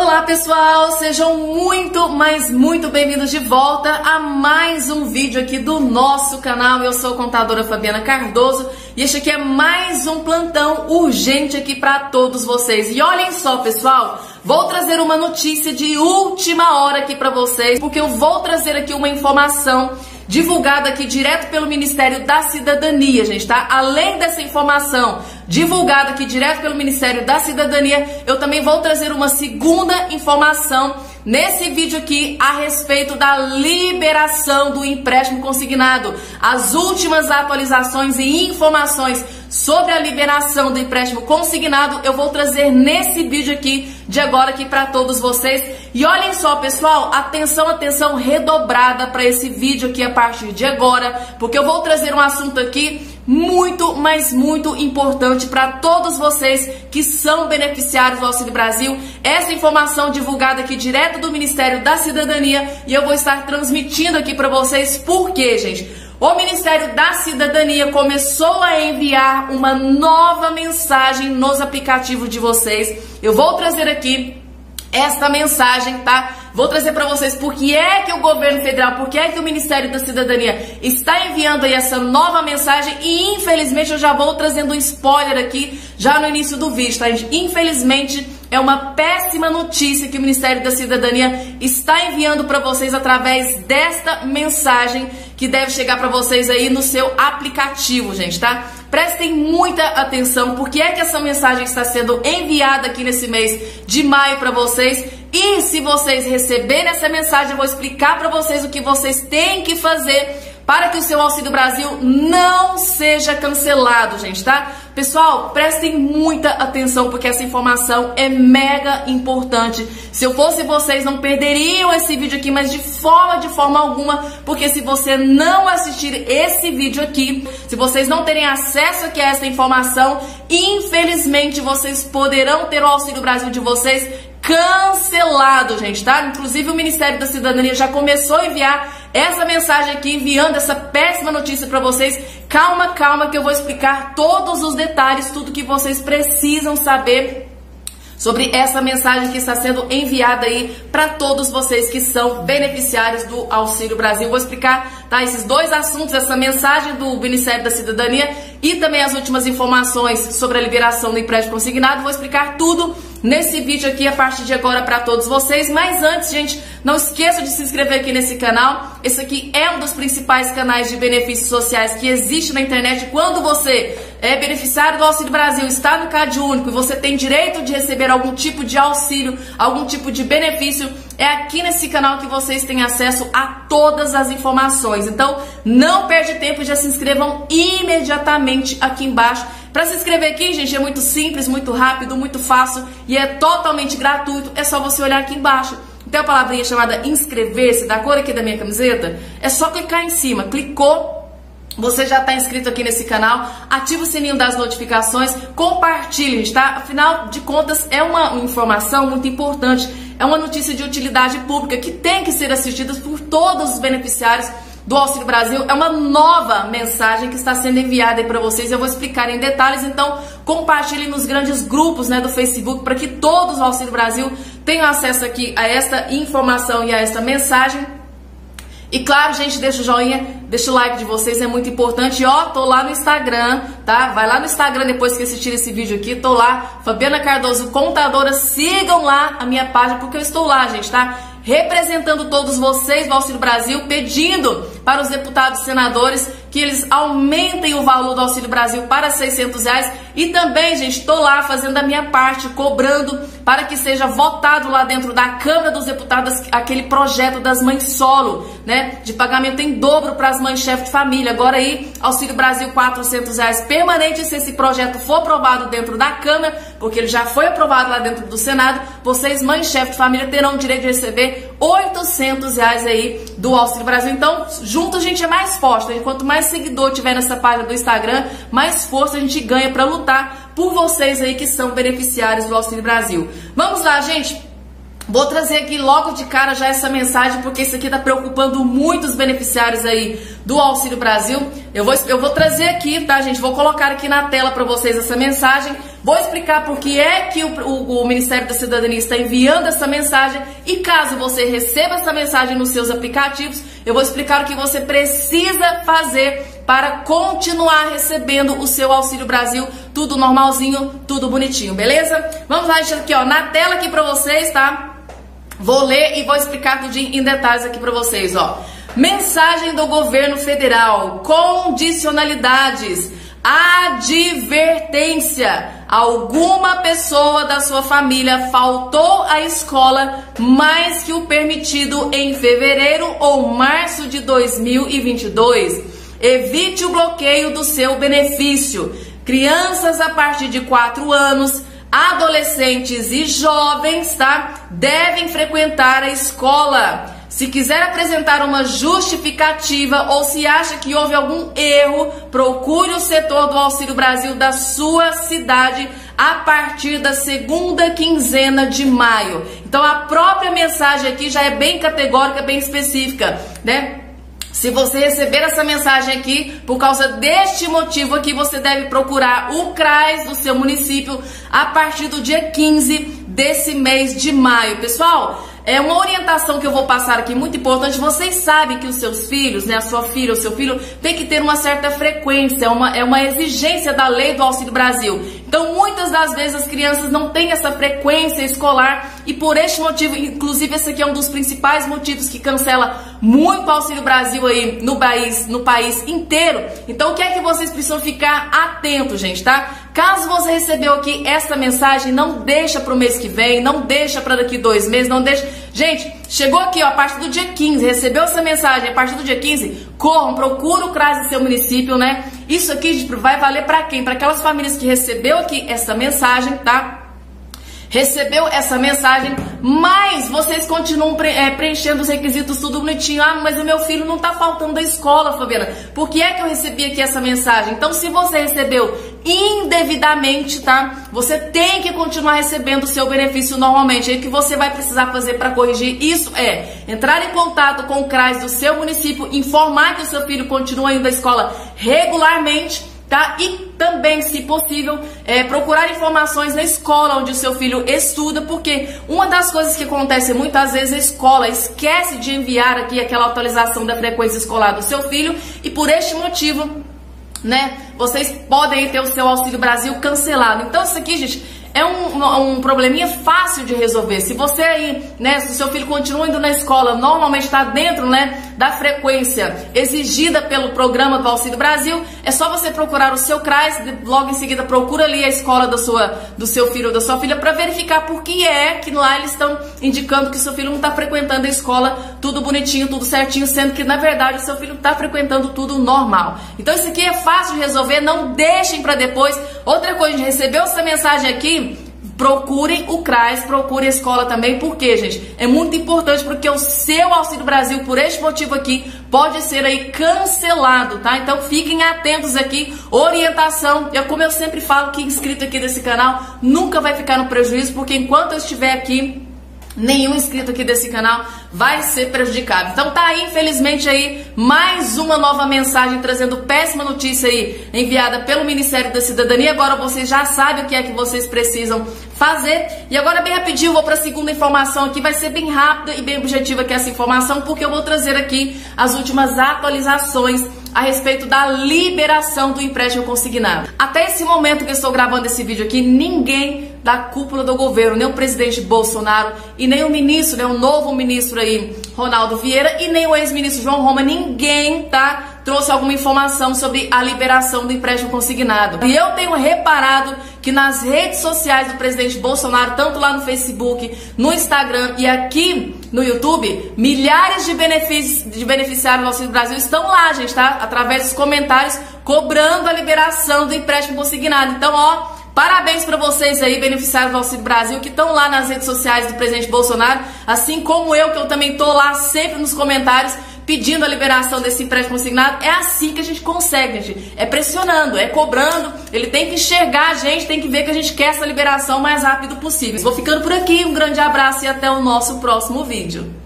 Olá pessoal, sejam muito bem-vindos de volta a mais um vídeo aqui do nosso canal. Eu sou a contadora Fabiana Cardoso e este aqui é mais um plantão urgente aqui para todos vocês. E olhem só pessoal, vou trazer uma notícia de última hora aqui para vocês, porque eu vou trazer aqui uma informação divulgada aqui direto pelo Ministério da Cidadania, gente, tá? Além dessa informação divulgada aqui direto pelo Ministério da Cidadania, eu também vou trazer uma segunda informação nesse vídeo aqui a respeito da liberação do empréstimo consignado. As últimas atualizações e informações sobre a liberação do empréstimo consignado eu vou trazer nesse vídeo aqui de agora aqui para todos vocês. E olhem só pessoal, atenção redobrada para esse vídeo aqui a partir de agora, porque eu vou trazer um assunto aqui muito, mas muito importante para todos vocês que são beneficiários do Auxílio Brasil. Essa informação divulgada aqui direto do Ministério da Cidadania e eu vou estar transmitindo aqui para vocês. Por quê, gente? O Ministério da Cidadania começou a enviar uma nova mensagem nos aplicativos de vocês. Eu vou trazer aqui esta mensagem, tá? Vou trazer para vocês por que é que o governo federal, por que é que o Ministério da Cidadania está enviando aí essa nova mensagem e infelizmente eu já vou trazendo um spoiler aqui já no início do vídeo, tá? Infelizmente é uma péssima notícia que o Ministério da Cidadania está enviando para vocês através desta mensagem que deve chegar para vocês aí no seu aplicativo, gente, tá? Prestem muita atenção porque é que essa mensagem está sendo enviada aqui nesse mês de maio para vocês. E se vocês receberem essa mensagem, eu vou explicar para vocês o que vocês têm que fazer para que o seu Auxílio Brasil não seja cancelado, gente, tá? Pessoal, prestem muita atenção porque essa informação é mega importante. Se eu fosse vocês, não perderiam esse vídeo aqui, mas de forma alguma, porque se você não assistir esse vídeo aqui, se vocês não terem acesso aqui a essa informação, infelizmente vocês poderão ter o Auxílio Brasil de vocês cancelado, gente, tá? Inclusive o Ministério da Cidadania já começou a enviar essa mensagem aqui, enviando essa péssima notícia para vocês. Calma que eu vou explicar todos os detalhes, tudo que vocês precisam saber sobre essa mensagem que está sendo enviada aí para todos vocês que são beneficiários do Auxílio Brasil. Vou explicar, tá, esses dois assuntos, essa mensagem do Ministério da Cidadania e também as últimas informações sobre a liberação do empréstimo consignado. Vou explicar tudo nesse vídeo aqui a partir de agora para todos vocês. Mas antes, gente, não esqueça de se inscrever aqui nesse canal. Esse aqui é um dos principais canais de benefícios sociais que existe na internet. Quando você é beneficiário do Auxílio Brasil, está no Cade Único e você tem direito de receber algum tipo de auxílio, algum tipo de benefício, é aqui nesse canal que vocês têm acesso a todas as informações. Então, não perde tempo e já se inscrevam imediatamente aqui embaixo. Para se inscrever aqui, gente, é muito simples, muito rápido, muito fácil e é totalmente gratuito. É só você olhar aqui embaixo. Tem a palavrinha chamada inscrever-se, da cor aqui da minha camiseta. É só clicar em cima. Clicou, você já está inscrito aqui nesse canal. Ativa o sininho das notificações. Compartilhe, tá? Afinal de contas, é uma informação muito importante. É uma notícia de utilidade pública que tem que ser assistida por todos os beneficiários do Auxílio Brasil. É uma nova mensagem que está sendo enviada aí para vocês. Eu vou explicar em detalhes, então compartilhe nos grandes grupos, né, do Facebook para que todos do Auxílio Brasil tenham acesso aqui a esta informação e a esta mensagem. E claro, gente, deixa o joinha, deixa o like de vocês, é muito importante. E ó, tô lá no Instagram, tá? Vai lá no Instagram depois que assistir esse vídeo aqui, tô lá, Fabiana Cardoso, contadora. Sigam lá a minha página, porque eu estou lá, gente, tá? Representando todos vocês do Auxílio Brasil, pedindo para os deputados e senadores que eles aumentem o valor do Auxílio Brasil para R$600. E também, gente, estou lá fazendo a minha parte, cobrando para que seja votado lá dentro da Câmara dos Deputados aquele projeto das mães solo, né, de pagamento em dobro para as mães chefe de família. Agora aí, Auxílio Brasil R$400 permanente. Se esse projeto for aprovado dentro da Câmara, porque ele já foi aprovado lá dentro do Senado, vocês, mães chefe de família, terão o direito de receber R$800 aí do Auxílio Brasil. Então, junto a gente é mais forte, né? Quanto mais seguidor tiver nessa página do Instagram, mais força a gente ganha para lutar por vocês aí que são beneficiários do Auxílio Brasil. Vamos lá, gente. Vou trazer aqui logo de cara já essa mensagem, porque isso aqui está preocupando muitos beneficiários aí do Auxílio Brasil. Eu vou trazer aqui, tá, gente? Vou colocar aqui na tela para vocês essa mensagem, Vou explicar por que é que o Ministério da Cidadania está enviando essa mensagem e caso você receba essa mensagem nos seus aplicativos, eu vou explicar o que você precisa fazer para continuar recebendo o seu Auxílio Brasil, tudo normalzinho, tudo bonitinho, beleza? Vamos lá, gente, aqui ó, na tela aqui pra vocês, tá? Vou ler e vou explicar tudo em detalhes aqui pra vocês, ó. Mensagem do governo federal, condicionalidades. Advertência: alguma pessoa da sua família faltou à escola mais que o permitido em fevereiro ou março de 2022. Evite o bloqueio do seu benefício. Crianças a partir de 4 anos, adolescentes e jovens, tá? Devem frequentar a escola. Se quiser apresentar uma justificativa ou se acha que houve algum erro, procure o setor do Auxílio Brasil da sua cidade a partir da segunda quinzena de maio. Então a própria mensagem aqui já é bem categórica, bem específica, né? Se você receber essa mensagem aqui, por causa deste motivo aqui, você deve procurar o CRAS do seu município a partir do dia 15 desse mês de maio. Pessoal, é uma orientação que eu vou passar aqui muito importante. Vocês sabem que os seus filhos, né, a sua filha ou seu filho, tem que ter uma certa frequência, é uma exigência da lei do Auxílio Brasil. Então, muitas das vezes as crianças não têm essa frequência escolar e por este motivo, inclusive esse aqui é um dos principais motivos que cancela muito o Auxílio Brasil aí no país inteiro. Então, o que é que vocês precisam ficar atentos, gente, tá? Caso você recebeu aqui essa mensagem, não deixa para o mês que vem, não deixa para daqui 2 meses, não deixa. Gente, chegou aqui ó, a partir do dia 15, recebeu essa mensagem, a partir do dia 15, corram, procura o CRAS do seu município, né? Isso aqui, gente, vai valer para quem? Para aquelas famílias que recebeu aqui essa mensagem, tá? Recebeu essa mensagem, mas vocês continuam preenchendo os requisitos tudo bonitinho. Ah, mas o meu filho não tá faltando da escola, Fabiana. Por que é que eu recebi aqui essa mensagem? Então, se você recebeu indevidamente, tá? Você tem que continuar recebendo o seu benefício normalmente. Aí o que você vai precisar fazer para corrigir isso é entrar em contato com o CRAS do seu município, informar que o seu filho continua indo à escola regularmente, tá? E também, se possível, procurar informações na escola onde o seu filho estuda, porque uma das coisas que acontece muitas vezes, a escola esquece de enviar aqui aquela atualização da frequência escolar do seu filho e por este motivo, né, vocês podem ter o seu Auxílio Brasil cancelado. Então isso aqui, gente, é um probleminha fácil de resolver. Se você aí, né, se o seu filho continua indo na escola, normalmente está dentro, né, da frequência exigida pelo programa do Auxílio Brasil, é só você procurar o seu CRAS, logo em seguida procura ali a escola do seu filho ou da sua filha para verificar por que é que lá eles estão indicando que o seu filho não está frequentando a escola tudo bonitinho, tudo certinho, sendo que na verdade o seu filho está frequentando tudo normal. Então isso aqui é fácil de resolver, não deixem para depois. Outra coisa, a gente recebeu essa mensagem aqui, procurem o CRAS, procurem a escola também, porque, gente, é muito importante porque o seu Auxílio Brasil, por este motivo aqui, pode ser aí cancelado, tá? Então fiquem atentos aqui, orientação, como eu sempre falo, que inscrito aqui desse canal nunca vai ficar no prejuízo, porque enquanto eu estiver aqui, nenhum inscrito aqui desse canal vai ser prejudicado. Então tá aí, infelizmente aí, mais uma nova mensagem trazendo péssima notícia aí, enviada pelo Ministério da Cidadania. Agora vocês já sabem o que é que vocês precisam fazer. E agora bem rapidinho, eu vou para a segunda informação aqui, vai ser bem rápida e bem objetiva aqui essa informação, porque eu vou trazer aqui as últimas atualizações a respeito da liberação do empréstimo consignado. Até esse momento que eu estou gravando esse vídeo aqui, ninguém da cúpula do governo, nem o presidente Bolsonaro e nem o ministro, né, o novo ministro aí, Ronaldo Vieira, e nem o ex-ministro João Roma, ninguém, tá, trouxe alguma informação sobre a liberação do empréstimo consignado. E eu tenho reparado que nas redes sociais do presidente Bolsonaro, tanto lá no Facebook, no Instagram e aqui no YouTube, milhares de beneficiários do Auxílio Brasil estão lá, gente, tá? Através dos comentários, cobrando a liberação do empréstimo consignado. Então, ó, parabéns para vocês aí, beneficiários do Auxílio Brasil, que estão lá nas redes sociais do presidente Bolsonaro, assim como eu, que eu também tô lá sempre nos comentários, pedindo a liberação desse empréstimo consignado. É assim que a gente consegue, gente. É pressionando, é cobrando. Ele tem que enxergar a gente, tem que ver que a gente quer essa liberação o mais rápido possível. Vou ficando por aqui, um grande abraço e até o nosso próximo vídeo.